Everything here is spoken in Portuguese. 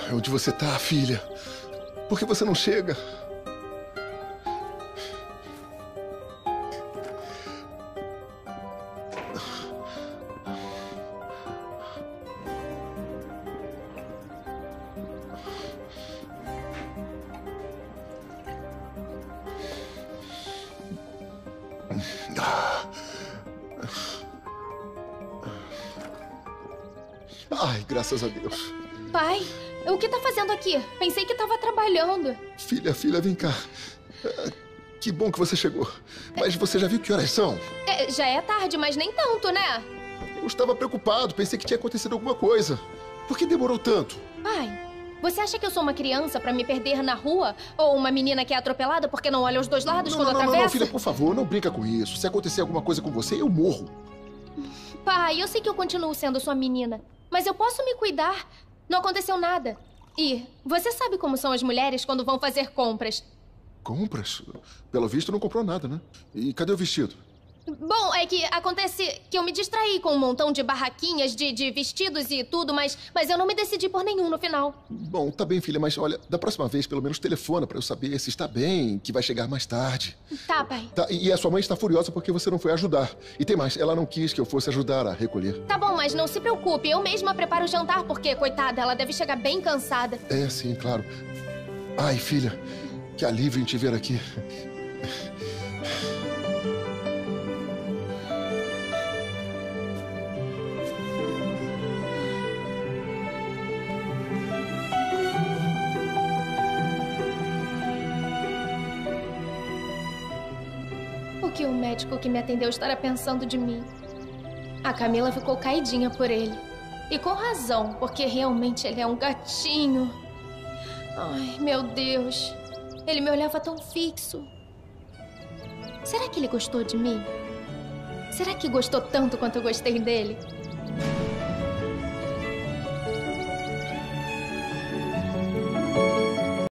Onde você tá, filha? Por que você não chega? Ai, graças a Deus. Pai, o que tá fazendo aqui? Pensei que tava trabalhando. Filha, vem cá. Que bom que você chegou. Mas você já viu que horas são? Já é tarde, mas nem tanto, né? Eu estava preocupado, pensei que tinha acontecido alguma coisa. Por que demorou tanto? Pai, você acha que eu sou uma criança pra me perder na rua? Ou uma menina que é atropelada porque não olha os dois lados quando atravessa? Não, filha, por favor, não brinca com isso. Se acontecer alguma coisa com você, eu morro. Pai, eu sei que eu continuo sendo sua menina, mas eu posso me cuidar. Não aconteceu nada. E você sabe como são as mulheres quando vão fazer compras. Compras? Pelo visto, não comprou nada, né? E cadê o vestido? Bom, é que acontece que eu me distraí com um montão de barraquinhas, de vestidos e tudo, mas eu não me decidi por nenhum no final. Bom, tá bem, filha, mas olha, da próxima vez, pelo menos telefona pra eu saber se está bem, que vai chegar mais tarde. Tá, pai. Tá, e a sua mãe está furiosa porque você não foi ajudar. E tem mais, ela não quis que eu fosse ajudar a recolher. Tá bom, mas não se preocupe, eu mesma preparo o jantar porque, coitada, ela deve chegar bem cansada. É, sim, claro. Ai, filha, que alívio em te ver aqui. O que o médico que me atendeu estará pensando de mim? A Camila ficou caidinha por ele. E com razão, porque realmente ele é um gatinho. Ai, meu Deus. Ele me olhava tão fixo. Será que ele gostou de mim? Será que gostou tanto quanto eu gostei dele?